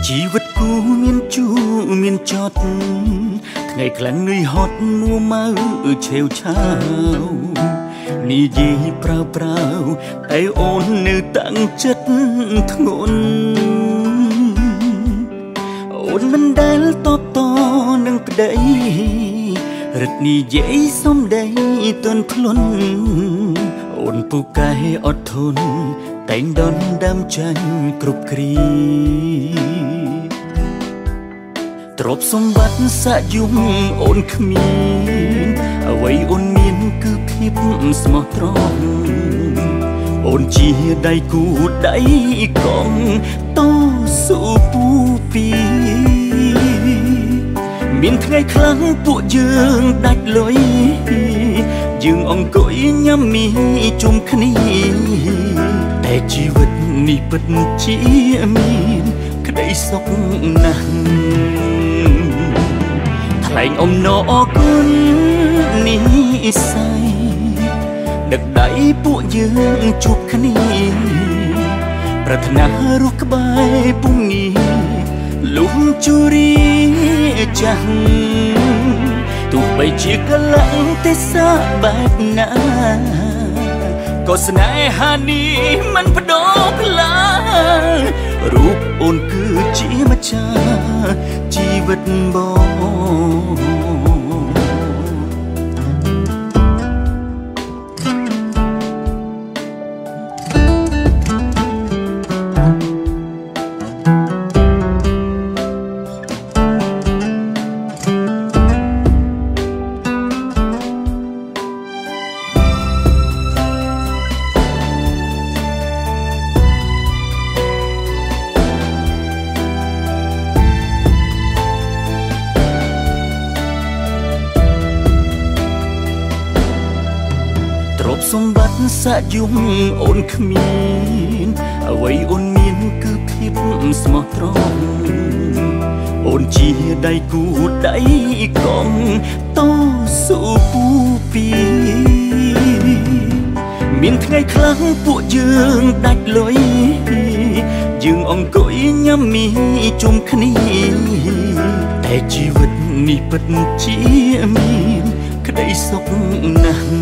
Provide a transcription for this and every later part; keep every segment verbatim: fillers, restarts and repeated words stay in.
ជីវិតគូមានជូមានចត់ថ្ងៃខ្លាំងនឿយហត់មួម៉ៅឆេវឆាវនិយាយប្រៅប្រៅតែអូននៅតាំងចិត្តធ្ងន់អូនមិនដែលតបតនឹងប្តីរឹតនិយាយសំដីទន់ភ្លន់អូនពូកែអត់ធន់តែងដនដើមចាញ់គ្រប់គ្រីទ្រព្យសម្បត្តិសាក់យំអូនគ្មានអ្វីអូនមានគឺភាពស្មោះត្រង់អូនជាដៃគូដៃកង់តស៊ូពូពីមានថ្ងៃខ្លាំងពួកយើងដាច់លុយយើងអង្គុយញ៉ាំមីជុំគ្នាតែជីវិតនេះពិតជាមានក្តីសុខណាស់ថ្លែងអំណរអគុណនេះស័យដឹកដៃពួកយើងជួបគ្នាប្រាថ្នារស់ក្បែរពុំងាលុំជូរីចាស់ទោះបីជាកលាំងទេសៈបែបណាក៏ស្នេហានេះមិនបដូរផ្លារូបអូនគឺជាម្ចាស់ជីវិតបងទ្រព្យសម្បត្តិសាក់យំអូនគ្មានអ្វីអូនមានគឺភាពស្មោះត្រង់អូនជាដៃគូដៃកង់តស៊ូពូពីមានថ្ងៃខ្លាំងពួកយើងដាច់លុយយើងអង្គុយញ៉ាំមីជុំគ្នាតែជីវិតនេះពិតជាមានក្តីសុខណាស់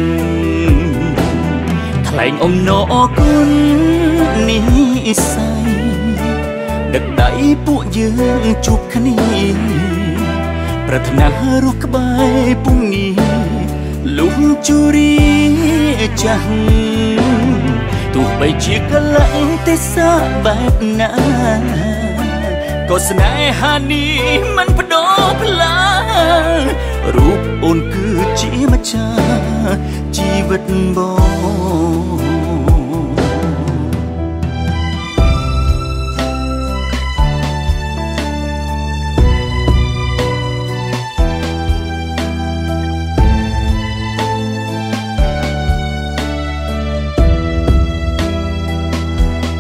ថ្លែងអំណរអគុណនេះស័យដឹកដៃពួកយើងជួបគ្នាប្រាថ្នារស់ក្បែរពុំងាលុំជូរីចាស់ទោះបីជាកលាំងទេសៈបែបណាក៏ស្នេហានេះមិនបដូរផ្លារូបអូនគឺជាម្ចាស់ជីវិតបង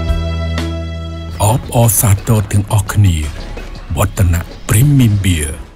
អបអរសាទរទាំងអស់គ្នាវឌ្ឍនៈ Premium Beer